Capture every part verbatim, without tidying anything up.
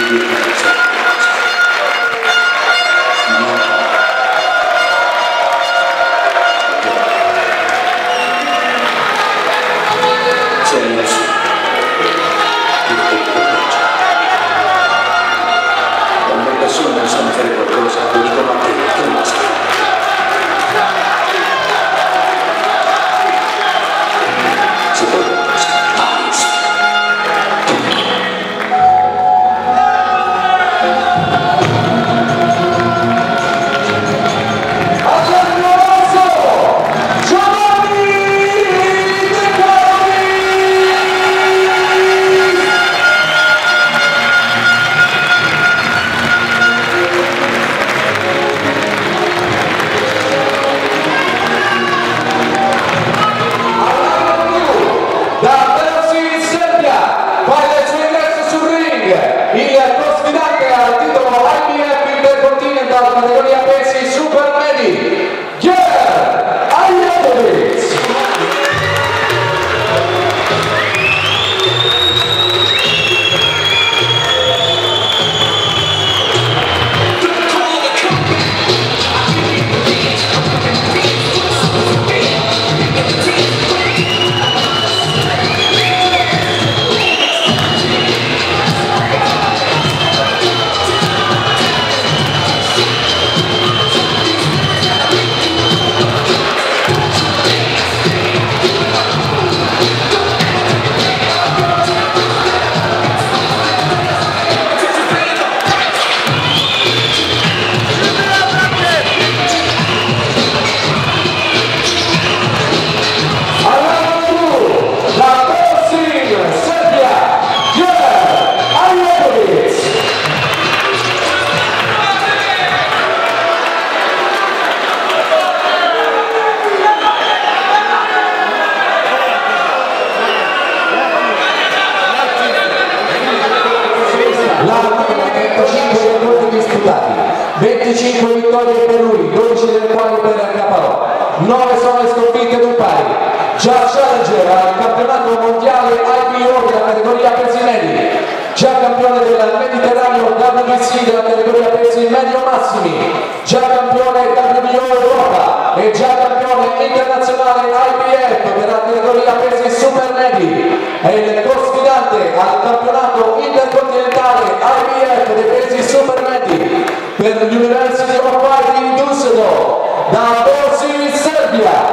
venticinque vittorie per lui, dodici delle quali per Accaparò, nove sono le sconfitte d'un pari, già challenger al campionato mondiale I P O della categoria pesi medi, già campione del Mediterraneo W B C della categoria pesi medio massimi, già campione W B O Europa e già campione internazionale I P F della categoria pesi super medi, è il co-sfidante al campionato intercontinentale I P F dei pesi super medi per l'University of Fighting Düsseldorf da Borzi, Serbia,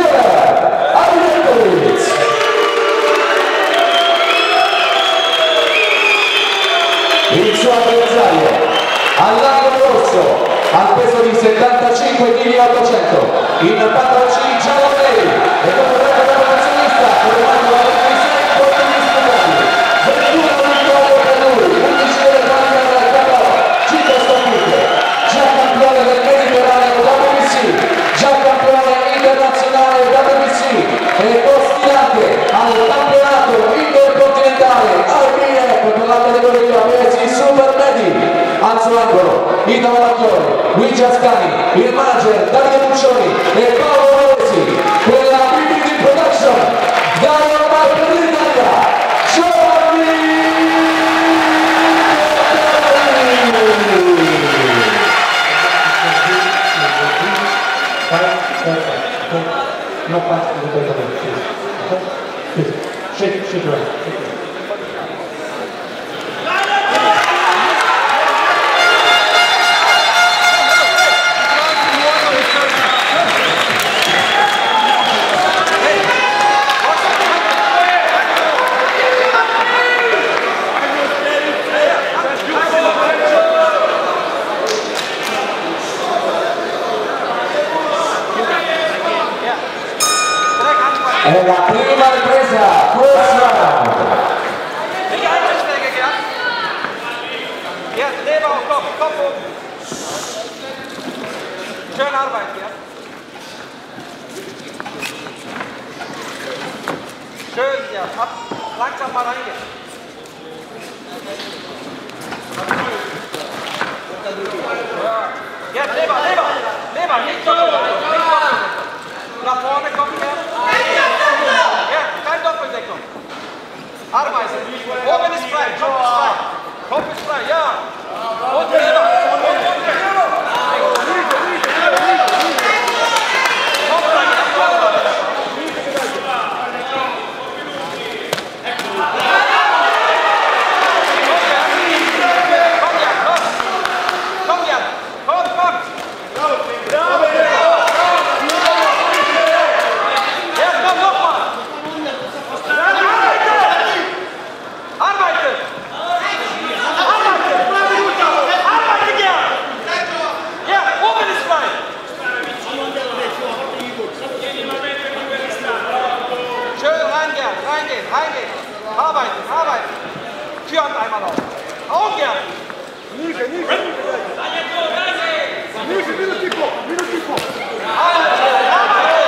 Georg Ajetović. Il suo avversario all'angolo rosso al peso di settantacinque chili ottocento in pantaloncini giallo-neri e come record professionista fermato a ventisei punti disputati, ventuno vittorie per lui, undici delle quali per Accaparò, cinque sconfitte, già campione del Mediterraneo W B C, già campione internazionale W B C e co-sfidante al campionato intercontinentale I P F per la categoria pesi super medi. Al suo angolo Italo Macchione, Luigi Ascani, il manager Davide Puccioni e Paolo Valesi, quella B B T Production dalla parte dell'Italia, Giovanni No pass completamente. Shake, shake around. È la prima ripresa, first round. Ja, Leber auf Kopf, Kopf oben. Schön arbeiten, ja? Schön, ja. Ab, langsam mal reingehen. Ja. Jetzt Leber, Leber, Leber, nicht so. Nicht so. Nach vorne kommen wir. Ja, kein Doppeldeckung. Arbeiten. Oben ist frei, Kopf ist frei. Kopf ist frei, ja. Und rüber. Reingehen, reingehen. Arbeiten, arbeiten. Türhand einmal auf. Auf, gern. Niche, Niche. Niche, minutico, minutico. Arbeiten, arbeiten.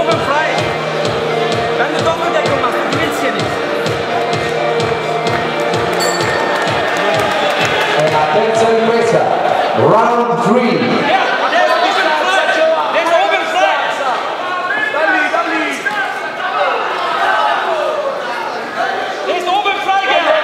oben frei. Wenn du Doppeldeckung machst, du gewinnst hier nicht. E la terza ripresa, round three. Ja, der ist oben frei. Der ist oben frei. Dalli, dalli. Der ist oben frei, Gerhard.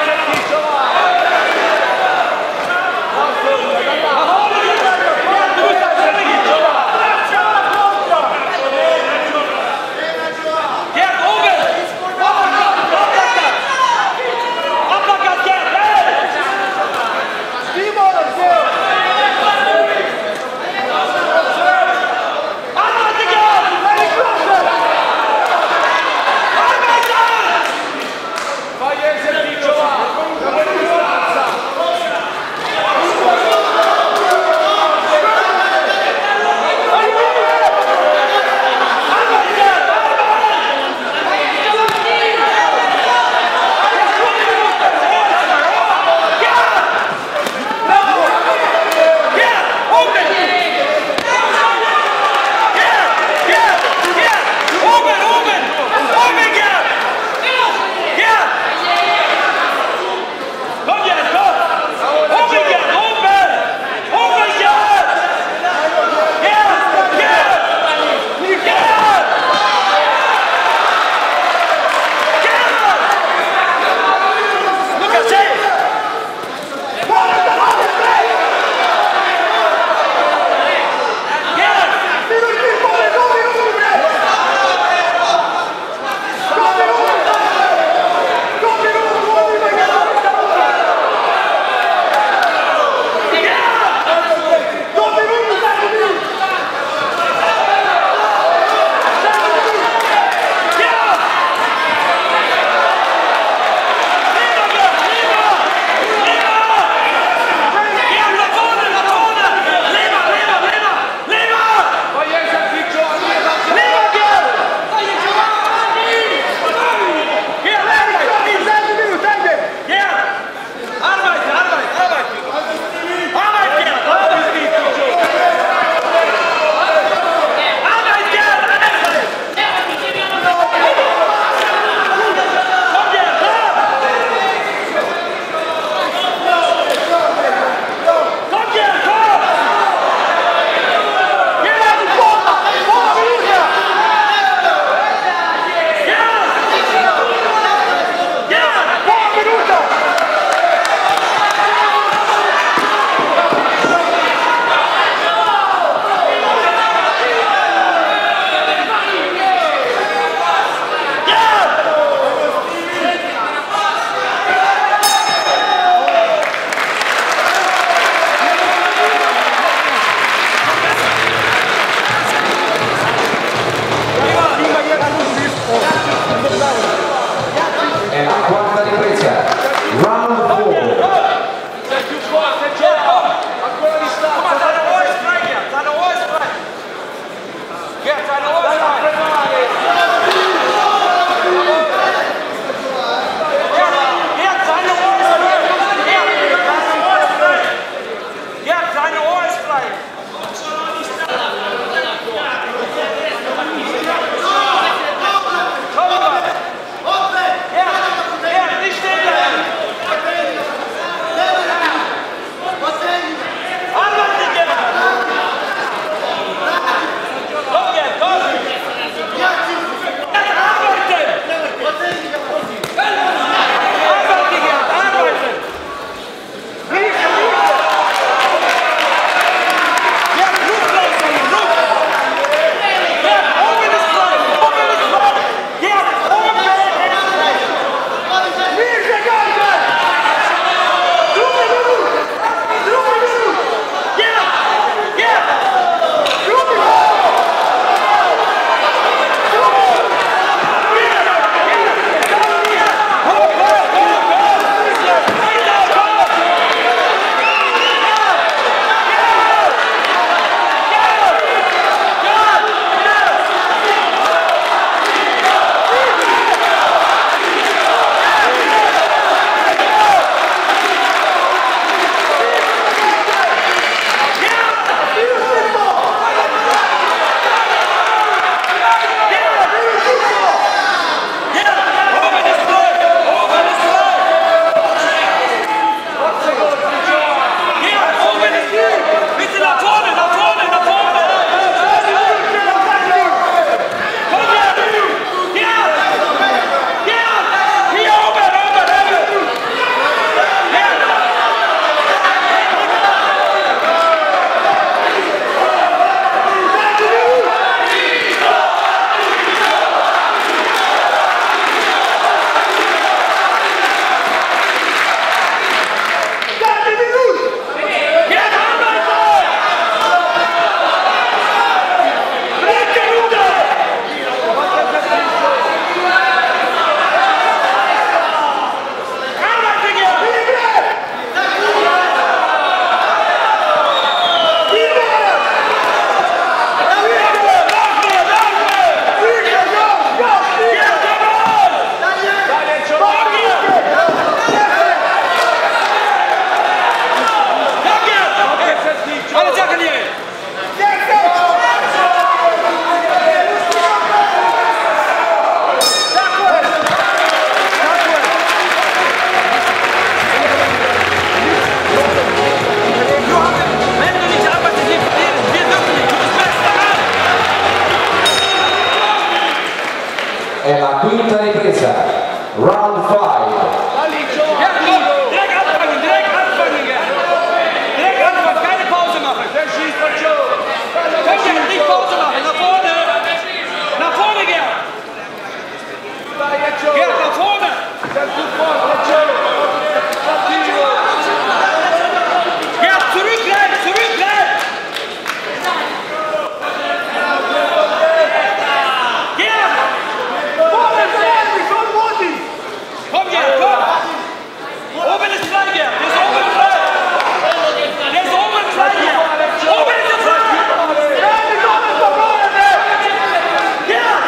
È la quinta ripresa, round five. Ja, komm, direkt anfangen, direkt anfangen, ja. Direkt anfangen, keine Pause machen. Der schießt von Joe. Komm, Gerd, nicht Pause machen, nach vorne. Nach vorne, Gerd. Da, jetzt Joe. Gerd, nach vorne. Der ist gut vor, der Joe. Attivo. Gerd, zurückrennen, zurückrennen. Gerd. Vorne, vorne, komm, Modi. Komm, Gerd, komm. Oben ist frei, Gerd. Der ist oben frei. Der ist oben frei, Gerd. Oben ist er frei. Gerd.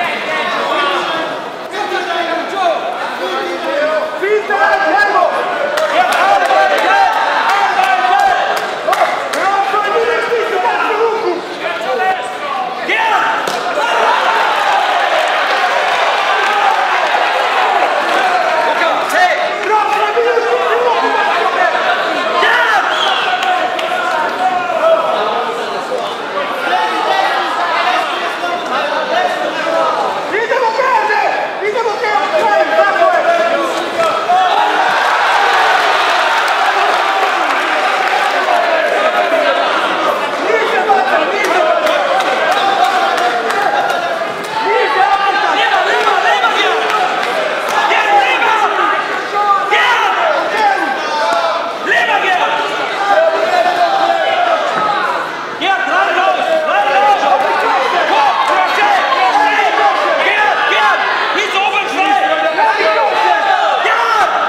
Fiete, Tempo. Gerd, arbeiten, Gerd. Arbeiten. Hör auf, so ein Minus, nicht so ganz verrufen. Gerd. Luca, hey. Noch ein Minus, nicht verrufen. Gerd. Idemo bene, idemo bene, dai, Samuel. Niente, basta, niente. Niente, alta. Leva, leva, leva, Gerd. Gerd, leva. Gerd. Leva, Gerd. Gerd, rein raus, rein raus. Komm, Crochet. Hey, Gerd, Gerd. He's oben frei. Gerd.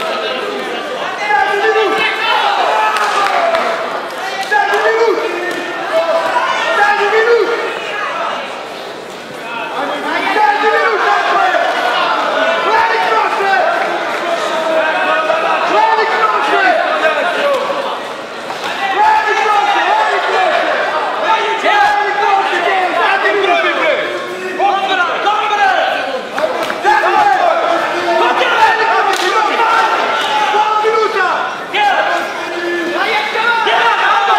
Kommere, kommere. Gerd. Gerd,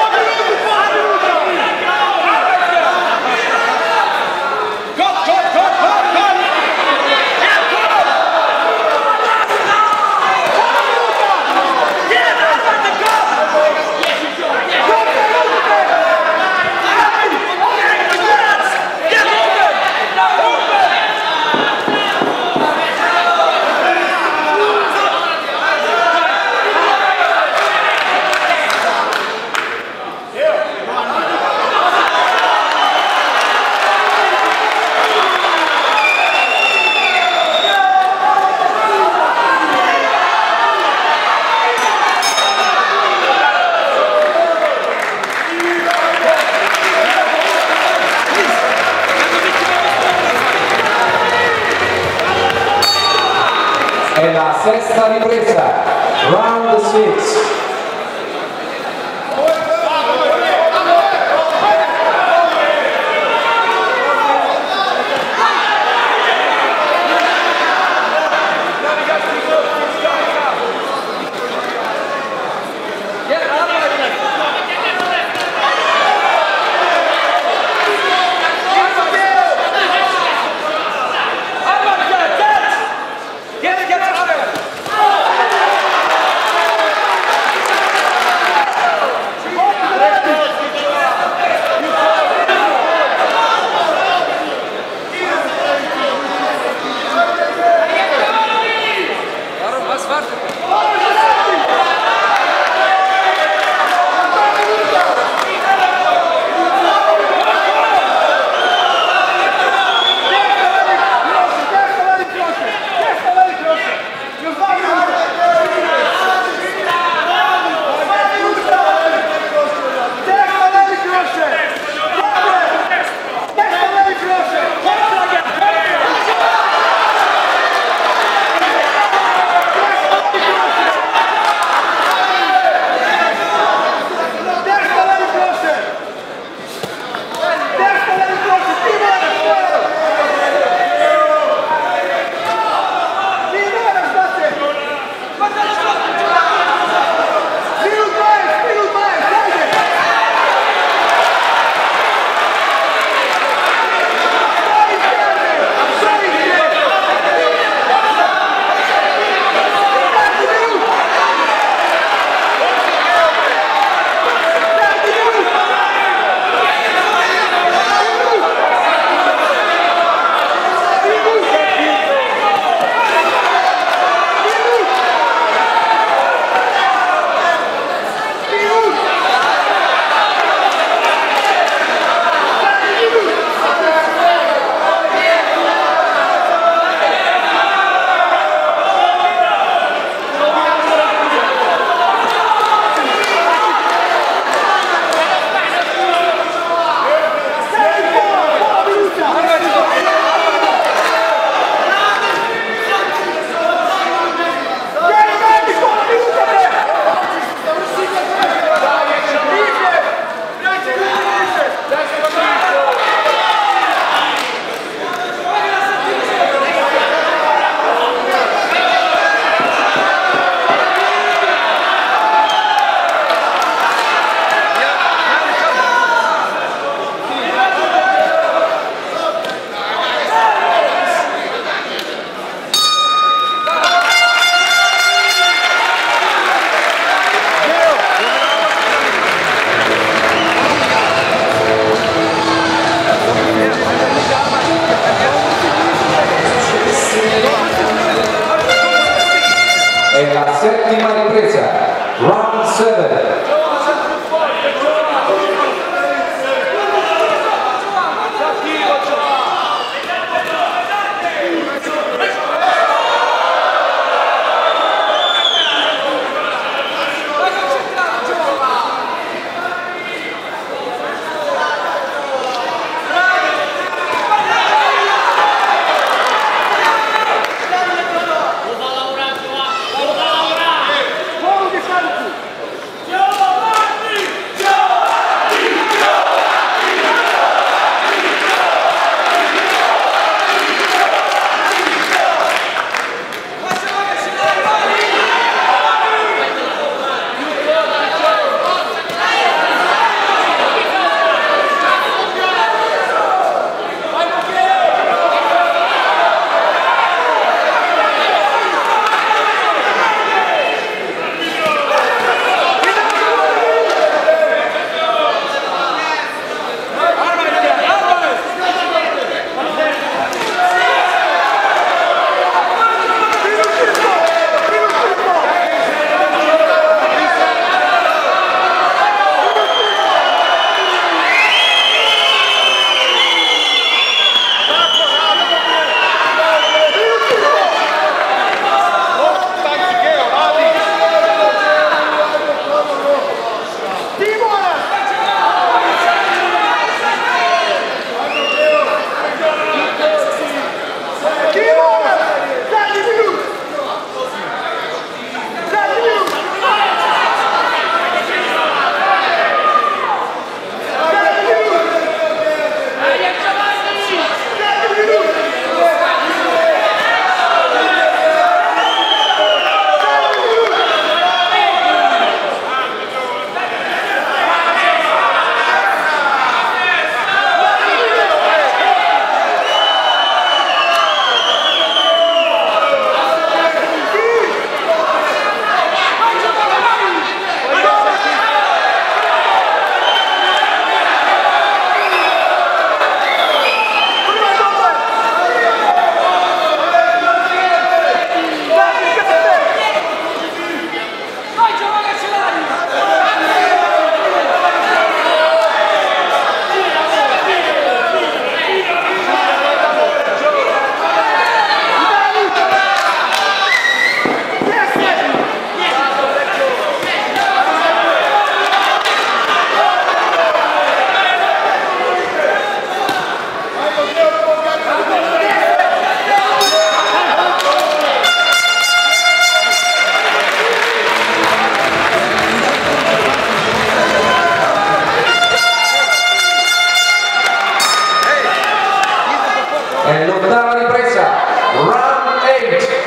Komm, komm, komm, komm, komm. Gerd, komm. Gerd, arbeite, komm. Gerd, oben. Oben. È la sesta ripresa, round six. Gerd, arbeite. Arbeite, Gerd. Gerd, Gerd, arbeite. è la settima ripresa, round sette. E l'ottava ripresa, round otto.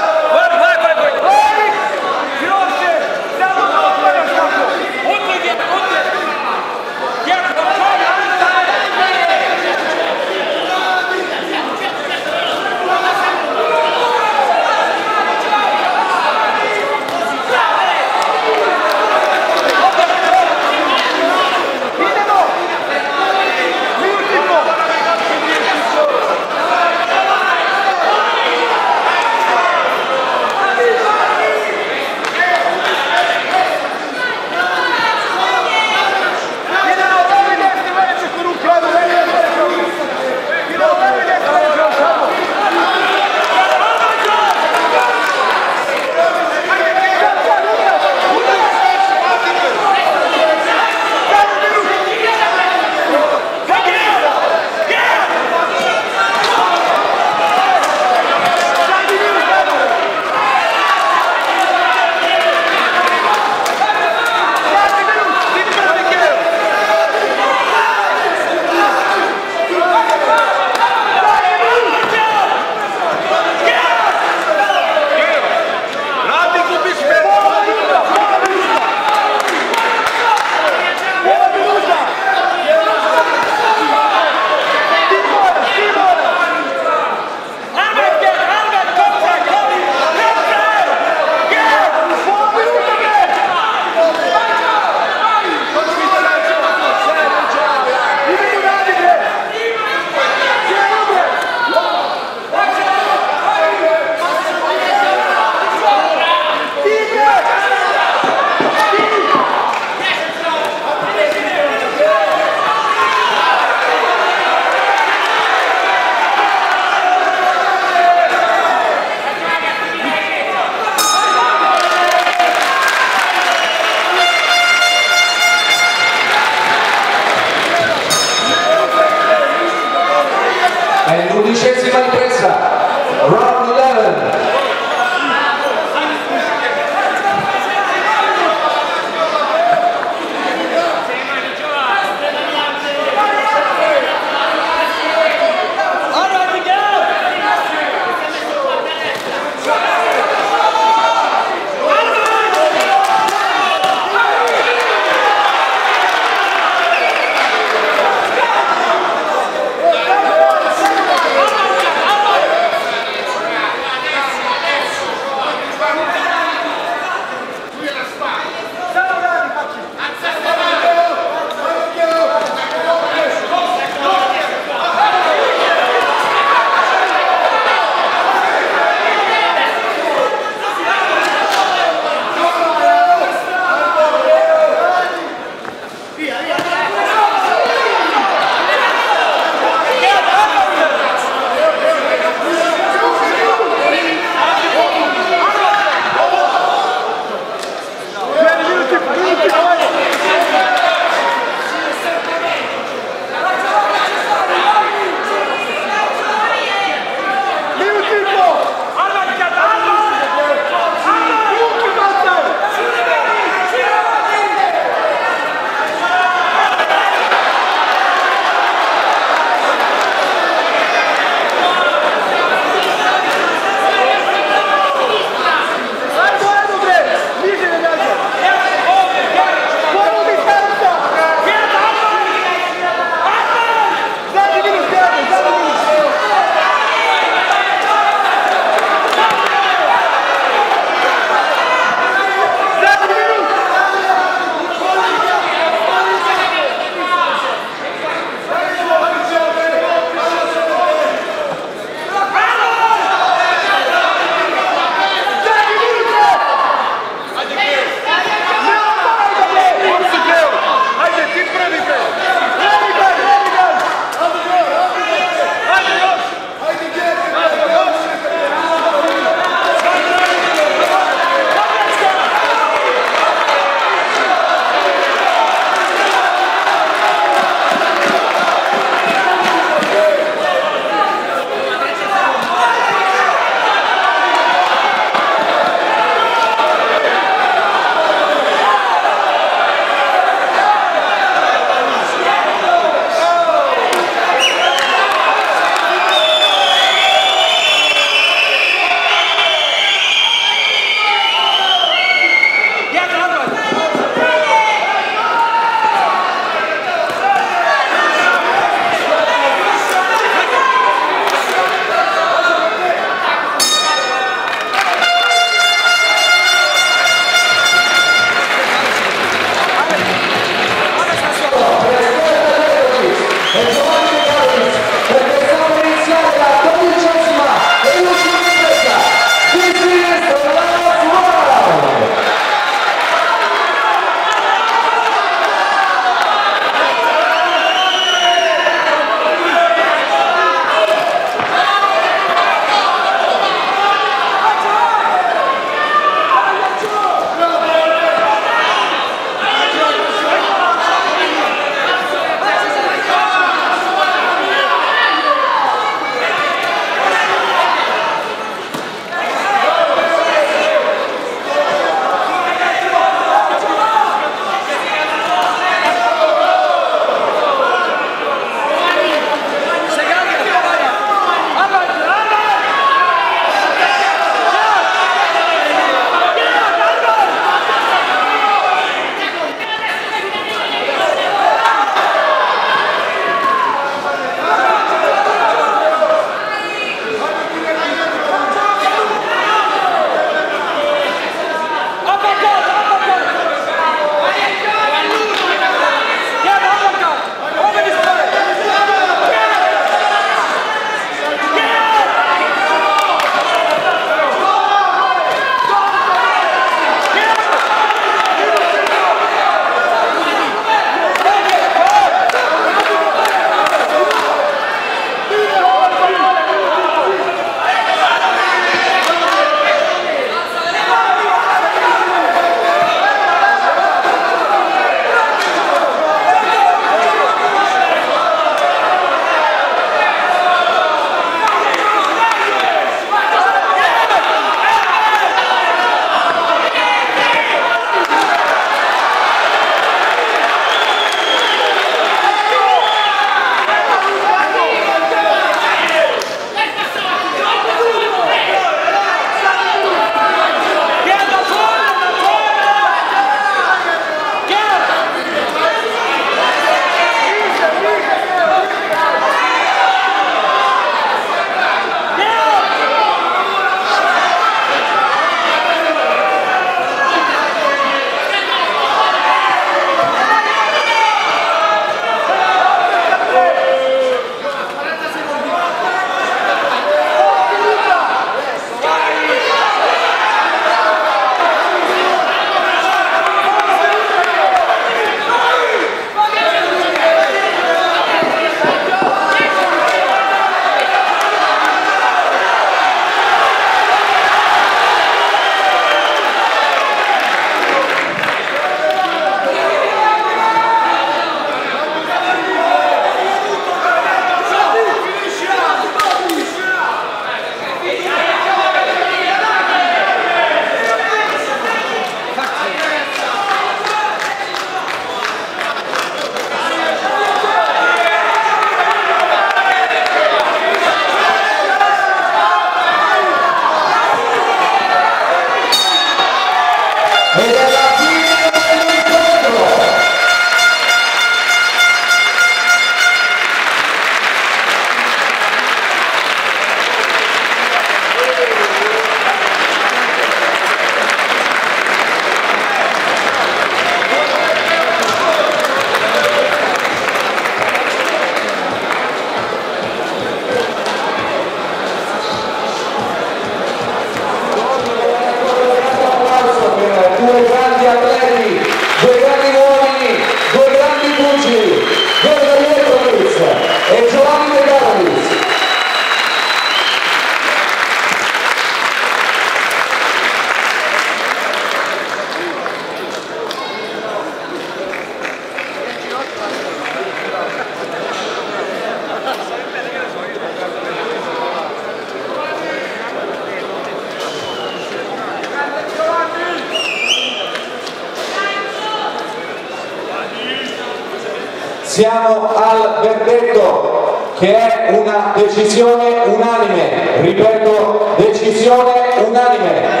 Siamo al verdetto, che è una decisione unanime, ripeto, decisione unanime.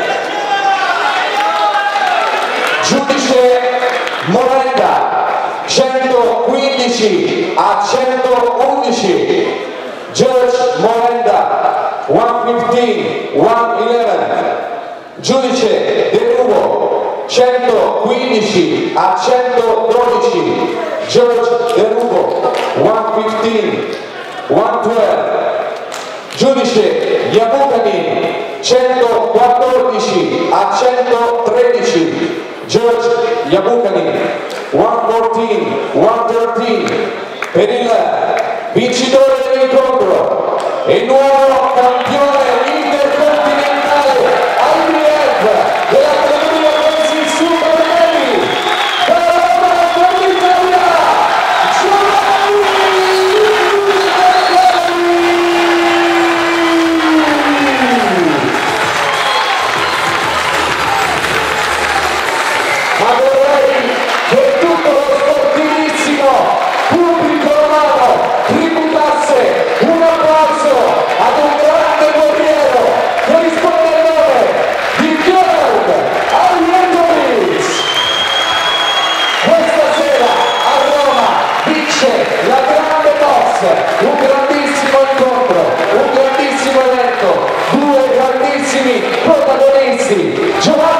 Giudice Morenda, centoquindici a centoundici. Judge Morenda, centoquindici, centoundici. Giudice De Rubo, centoquindici a centododici. Judge De Rubo, centoquindici, centododici. Giudice Yabukanin, centoquattordici a centotredici. Judge Yabukanin, centoquattordici, centotredici. Per il vincitore dell'incontro e il nuovo campione intercontinentale I B F della categoria Pesi Super Heavy, dalla Italia, ma vorrei che tutto lo sportivissimo pubblico romano tributasse un applauso ad un grande guerriero che risponde al nome di Gerard Arientovic. Questa sera a Roma vince la grande boss, un grandissimo incontro, un grandissimo evento, due grandissimi protagonisti, Giovanni